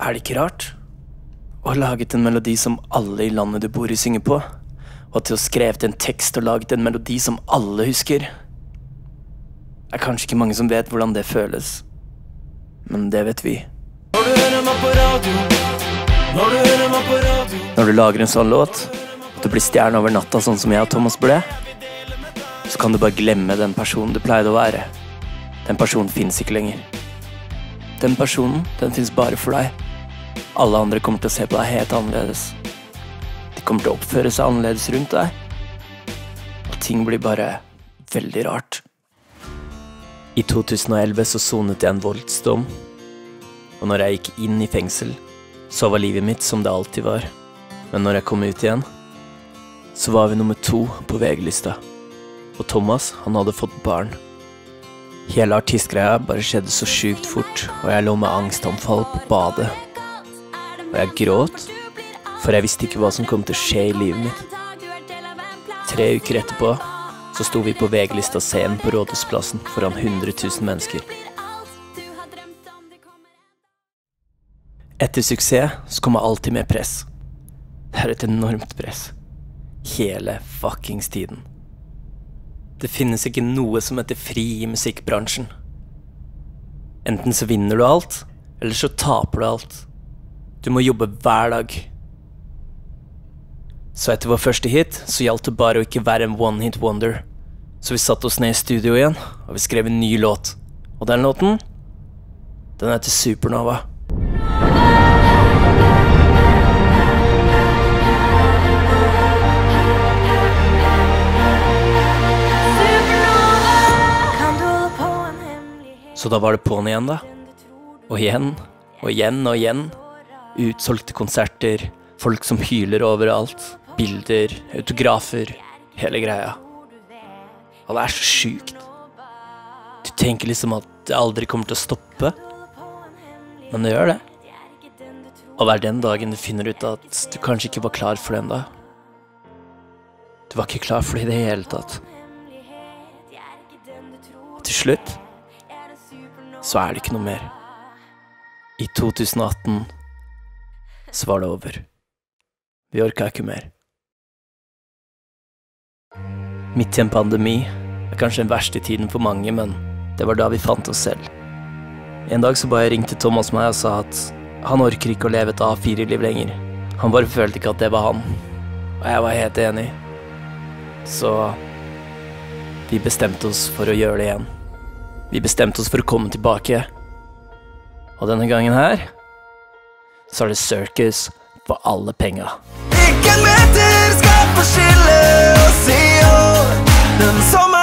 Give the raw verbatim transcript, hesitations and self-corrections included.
Er det ikke rart? Å ha laget en melodi som alle i landet du bor i synger på, og til å ha skrevet en tekst og laget en melodi som alle husker. Det er kanskje ikke mange som vet hvordan det føles, men det vet vi. Når du hører meg på radio, når du hører meg på radio. Når du lager en sånn låt, at du blir stjerne over natta sånn som jeg og Thomas ble, så kan du bare glemme den personen du pleide å være. Den personen finnes ikke lenger. Den personen, den finnes bare for deg. Alle andre kommer til å se på deg helt annerledes. De kommer til å oppføre seg annerledes rundt deg. Og ting blir bare veldig rart. I to tusen og elleve så sonet jeg en voldsdom. Og når jeg gikk inn i fengsel, så var livet mitt som det alltid var. Men når jeg kom ut igjen, så var vi nummer to på V G-lista. Og Thomas, han hadde fått barn. Hele artistgreia bare skjedde så sykt fort, og jeg lå med angstanfall på badet. Og jeg gråt, for jeg visste ikke hva som kom til å skje i livet mitt. Tre uker etterpå, så sto vi på V G-lista scenen på Rådhusplassen foran hundre tusen mennesker. Etter suksess så kommer alltid med press. Det er et enormt press. Hele fuckings tiden. Det finnes ikke noe som heter fri i musikkbransjen. Enten så vinner du alt, eller så taper du alt. Du må jobbe hver dag. Så etter vår første hit, så gjaldt det bare å ikke være en one-hit wonder. Så vi satte oss ned i studio igjen, og vi skrev en ny låt. Og den låten, den heter Supernova. Så da var det på'n igjen da. Og igjen, og igjen, og igjen. Utsolgte konserter, folk som hyler overalt, bilder, autografer, hele greia. Og det er så sykt. Du tenker liksom at det aldri kommer til å stoppe, men det gjør det. Og det er den dagen du finner ut at du kanskje ikke var klar for den da. Du var ikke klar for det i det hele tatt. Og til slutt, så er det ikke noe mer. I to tusen og atten så var det over. Vi orket ikke mer. Midt i en pandemi er kanskje den verste tiden for mange, men det var da vi fant oss selv. En dag så bare ringte Thomas meg og sa at han orker ikke å leve et A fire-liv lenger. Han bare følte ikke at det var han. Og jeg var helt enig. Så vi bestemte oss for å gjøre det igjen. Vi bestemte oss for å komme tilbake. Og denne gangen her, så er det circus for alle penga. Ikke en meter skal få skille oss i år. Den som